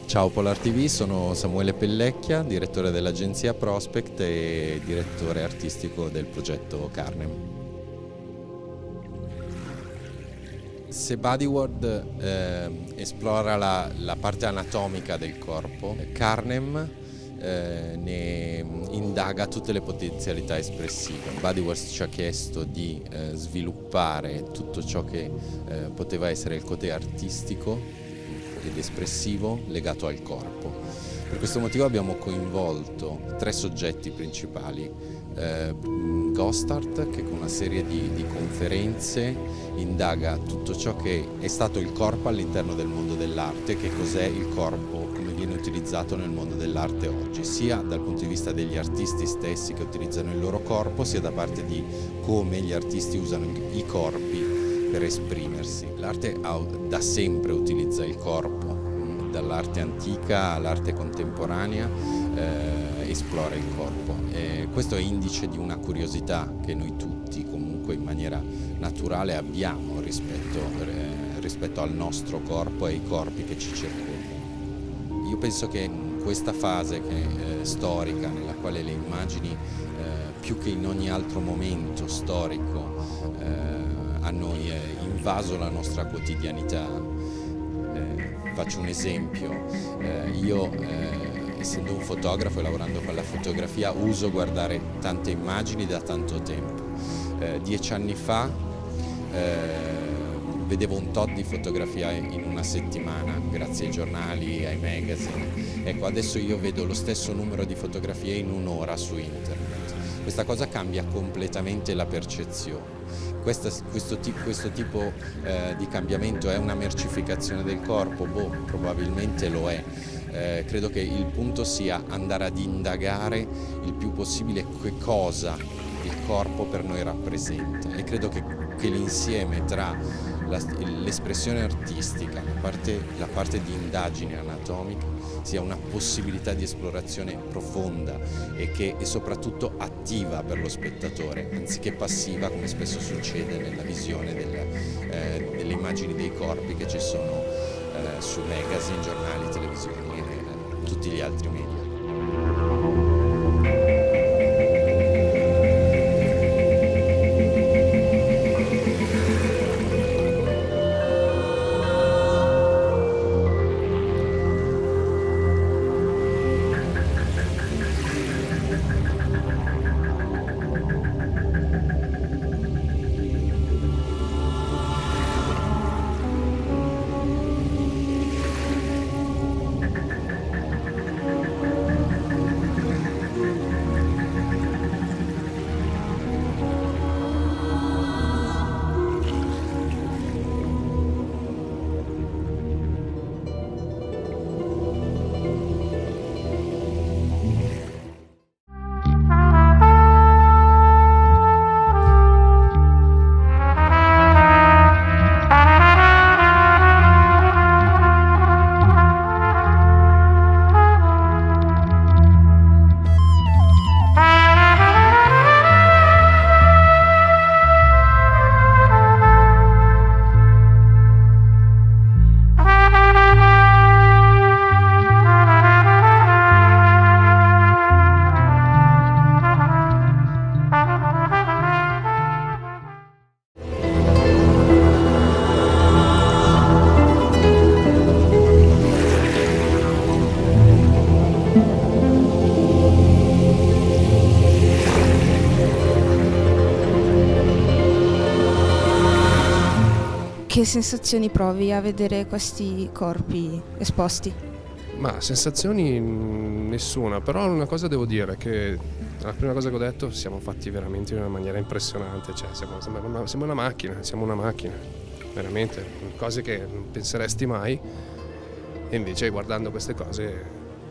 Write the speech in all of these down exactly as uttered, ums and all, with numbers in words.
Ciao Polar T V, sono Samuele Pellecchia, direttore dell'agenzia Prospect e direttore artistico del progetto Carnem. Se Bodyworld eh, esplora la, la parte anatomica del corpo, Carnem eh, ne indaga tutte le potenzialità espressive. Bodyworld ci ha chiesto di eh, sviluppare tutto ciò che eh, poteva essere il côté artistico ed espressivo legato al corpo. Per questo motivo abbiamo coinvolto tre soggetti principali. Eh, Ghost Art, che con una serie di, di conferenze indaga tutto ciò che è stato il corpo all'interno del mondo dell'arte, che cos'è il corpo, come viene utilizzato nel mondo dell'arte oggi, sia dal punto di vista degli artisti stessi che utilizzano il loro corpo, sia da parte di come gli artisti usano i corpi per esprimersi. L'arte da sempre utilizza il corpo, dall'arte antica all'arte contemporanea eh, esplora il corpo. E questo è indice di una curiosità che noi tutti comunque in maniera naturale abbiamo rispetto, eh, rispetto al nostro corpo e ai corpi che ci circondano. Io penso che in questa fase che, eh, storica, nella quale le immagini eh, più che in ogni altro momento storico eh, hanno invaso la nostra quotidianità. Eh, faccio un esempio, eh, io eh, essendo un fotografo e lavorando con la fotografia uso guardare tante immagini da tanto tempo. Eh, dieci anni fa eh, vedevo un tot di fotografia in una settimana grazie ai giornali, ai magazine. Ecco, adesso io vedo lo stesso numero di fotografie in un'ora su internet. Questa cosa cambia completamente la percezione. Questa, questo, questo tipo eh, di cambiamento è una mercificazione del corpo? Boh, probabilmente lo è. Eh, credo che il punto sia andare ad indagare il più possibile che cosa il corpo per noi rappresenta, e credo che, che l'insieme tra l'espressione artistica, la parte, la parte di indagine anatomica, sia una possibilità di esplorazione profonda e che è soprattutto attiva per lo spettatore, anziché passiva come spesso succede nella visione del, eh, delle immagini dei corpi che ci sono eh, su magazine, giornali, televisioni e eh, tutti gli altri media. Che sensazioni provi a vedere questi corpi esposti? Ma sensazioni nessuna, però una cosa devo dire, che la prima cosa che ho detto, siamo fatti veramente in una maniera impressionante, cioè siamo, sembra una, siamo una macchina, siamo una macchina, veramente, cose che non penseresti mai, e invece guardando queste cose,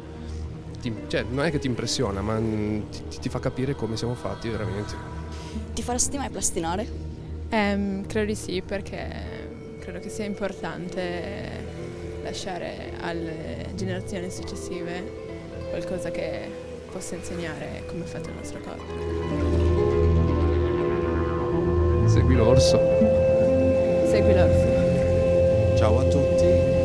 ti, cioè, non è che ti impressiona, ma ti, ti fa capire come siamo fatti veramente. Ti faresti mai plastinare? Um, credo di sì, perché credo che sia importante lasciare alle generazioni successive qualcosa che possa insegnare come è fatto il nostro corpo. Segui l'orso. Segui l'orso. Ciao a tutti.